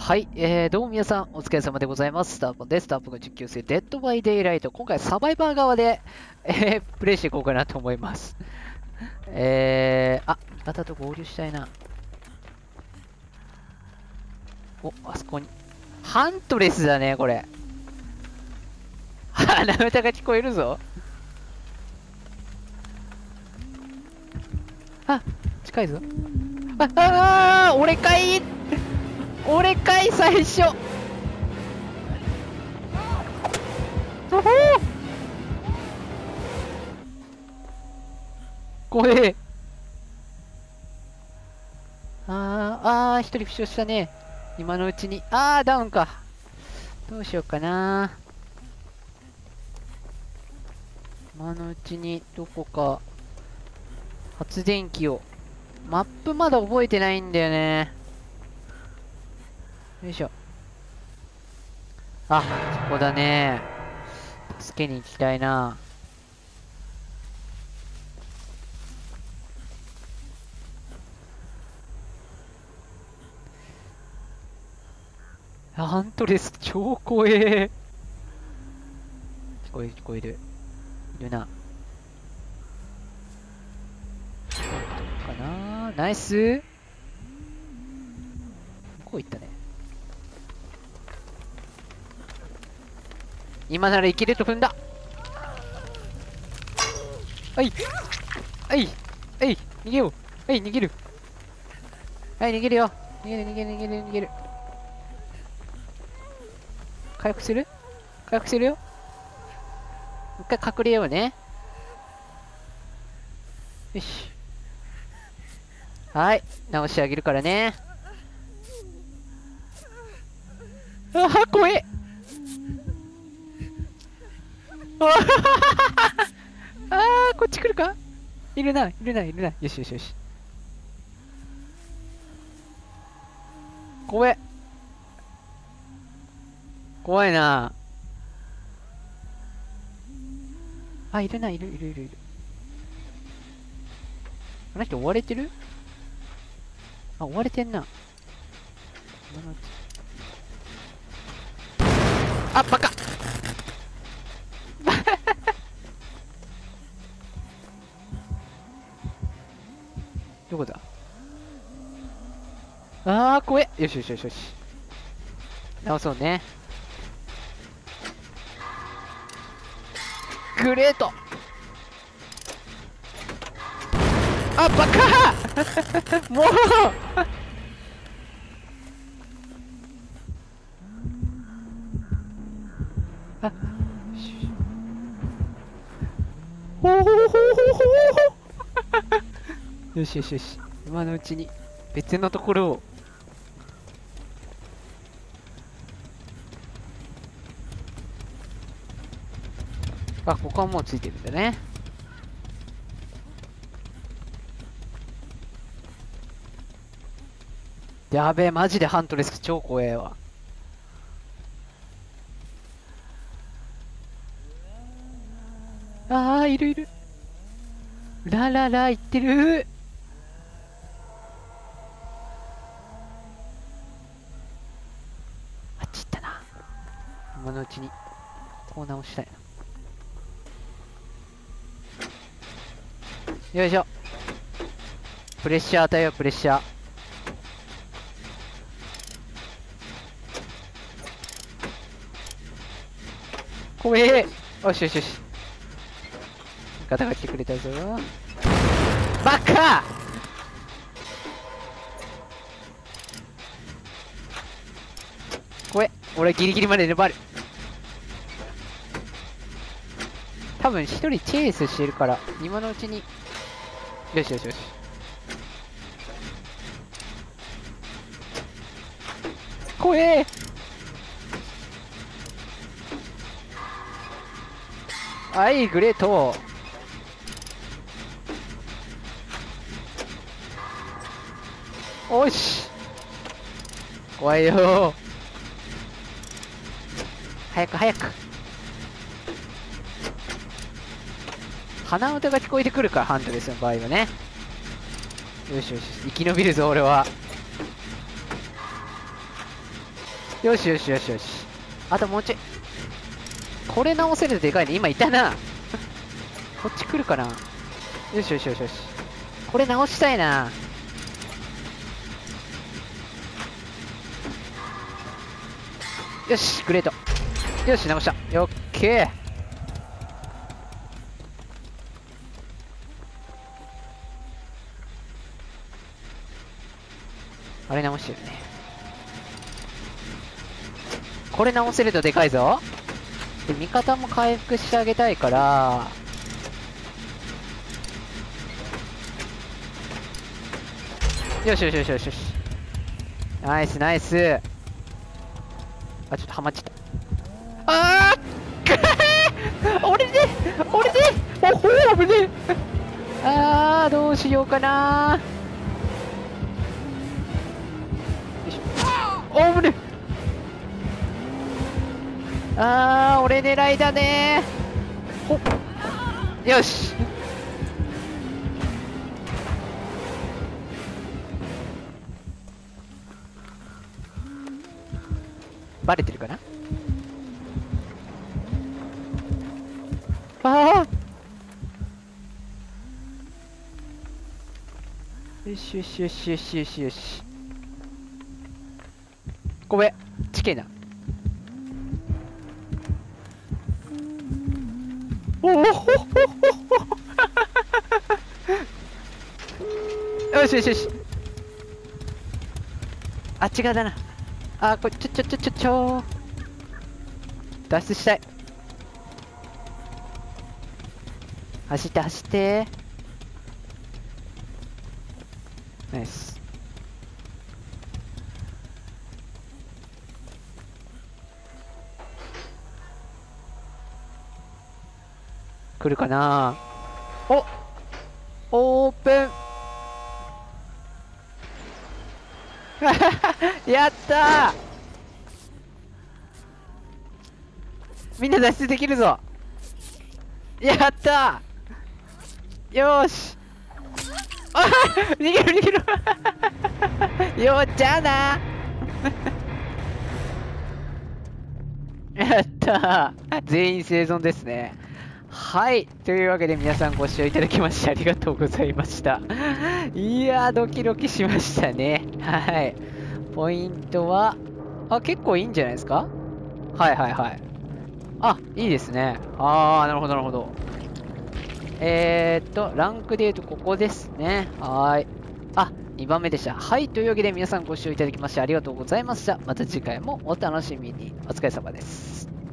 はい、どうも皆さん、お疲れ様でございます。スターポンです。スターポンが実況するデッドバイデイライト。今回サバイバー側で、プレイしていこうかなと思います。味方と合流したいな。お、あそこに。ハントレスだね、これ。鼻歌が聞こえるぞ。あ、近いぞ。俺かい最初。怖え。一人負傷したね。今のうちに。ダウンか。どうしようかな。今のうちに、どこか、発電機を。マップまだ覚えてないんだよね。よいしょ。そこだね。助けに行きたいな。ハントレス超怖え。聞こえる。いるな。どうかな。ナイス。こう行ったね。今ならいけると踏んだ。逃げよう。逃げる。逃げるよ。逃げる。回復するよ。一回隠れようね。よし。はい。直してあげるからね。怖え。こっち来るか。いるな。よし。怖いな。いる。あの人追われてる。追われてんな。バカどこだ。怖え。よし。直そうね。グレート。バカもうよし。今のうちに別のところを。ここはもうついてるんだね。やべえ、マジでハントレス超怖えわ。いる。言ってる。あっち行ったな。今のうちにこう直したいな。よいしょ。プレッシャー与えよう。プレッシャー。怖え。よし。味方が来てくれたぞ。バカ。怖え。俺ギリギリまで粘る。多分一人チェイスしてるから今のうちに。よし。怖え。グレート。おし。怖いよ。早く。鼻歌が聞こえてくるから、ハントレスの場合はね。よし。生き延びるぞ、俺は。 よしよしよしよし。あともうちょい。これ直せるとでかいね。今いたな。こっち来るかな。よしよしよしよし。これ直したいな。よし、グレート。よし、直した。オッケー。あれ直してるね。これ直せるとでかいぞ。で、味方も回復してあげたいから、よしよしよしよしよし。ナイスナイス。あ、ちょっとハマっちゃった。あー俺で俺でおほー危ねえ。あー、どうしようかなー。よいしょ。お危ねえ。あー、俺狙いだねー。ほっ。よし。バレてるかな。ああ、よしよしよしよしよしよし。ごめん、ちけえな。おおほほほほよしよしよし。あっち側だな。あ、これちょ脱出したい。走って走って。ナイス。来るかな。お、オープン。やったー。みんな脱出できるぞ。やったー。よーし。あ逃げる逃げる。よっじゃあな。やったー。全員生存ですね。はい。というわけで皆さんご視聴いただきましてありがとうございました。いやー、ドキドキしましたね。はい。ポイントは、あ、結構いいんじゃないですか。はいはいはい。あ、いいですね。あー、なるほどなるほど。ランクで言うとここですね。はーい。あ、2番目でした。はい。というわけで皆さんご視聴いただきましてありがとうございました。また次回もお楽しみに。お疲れ様です。